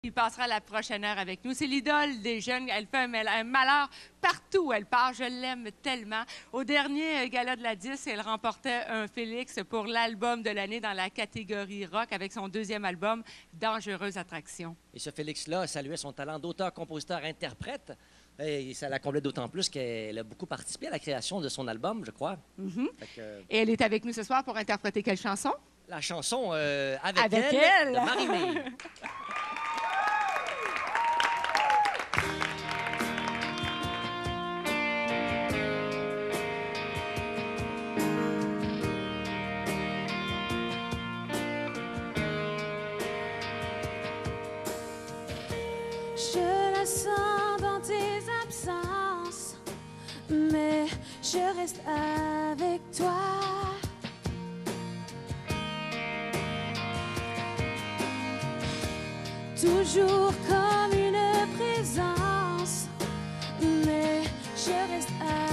puis passera la prochaine heure avec nous. C'est l'idole des jeunes. Elle fait un malheur partout où elle part. Je l'aime tellement. Au dernier gala de la 10, elle remportait un Félix pour l'album de l'année dans la catégorie rock avec son deuxième album, Dangereuse Attraction. Et ce Félix-là saluait son talent d'auteur, compositeur, interprète. Et ça la comblait d'autant plus qu'elle a beaucoup participé à la création de son album, je crois. Et elle est avec nous ce soir pour interpréter quelle chanson? La chanson avec elle de Marie-Mé. Je la sens dans tes absences, mais je reste avec toi. Toujours comme une présence, mais je reste avec toi.